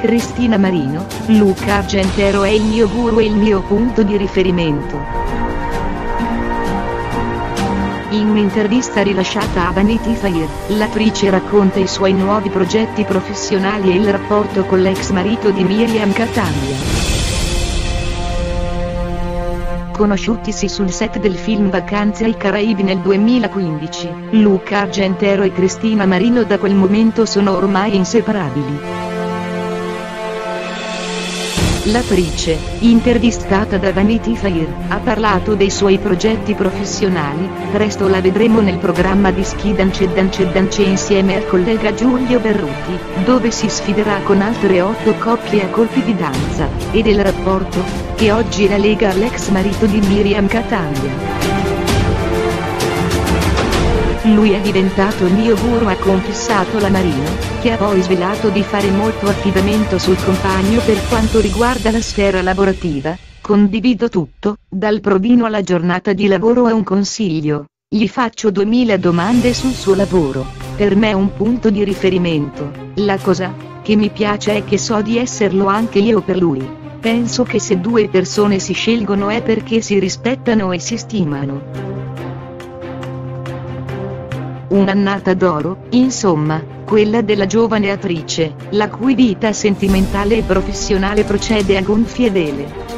Cristina Marino, Luca Argentero è il mio guru e il mio punto di riferimento. In un'intervista rilasciata a Vanity Fair, l'attrice racconta i suoi nuovi progetti professionali e il rapporto con l'ex marito di Miriam Cattaneo. Conosciutisi sul set del film Vacanze ai Caraibi nel 2015, Luca Argentero e Cristina Marino da quel momento sono ormai inseparabili. L'attrice, intervistata da Vanity Fair, ha parlato dei suoi progetti professionali. Presto la vedremo nel programma di Ski Dance insieme al collega Giulio Berruti, dove si sfiderà con altre 8 coppie a colpi di danza, e del rapporto che oggi la lega all'ex marito di Miriam Cattaneo. Lui è diventato il mio guru, ha confessato la Marino, che ha poi svelato di fare molto affidamento sul compagno per quanto riguarda la sfera lavorativa. Condivido tutto, dal provino alla giornata di lavoro a un consiglio. Gli faccio 2000 domande sul suo lavoro. Per me è un punto di riferimento. La cosa che mi piace è che so di esserlo anche io per lui. Penso che se due persone si scelgono è perché si rispettano e si stimano. Un'annata d'oro, insomma, quella della giovane attrice, la cui vita sentimentale e professionale procede a gonfie vele.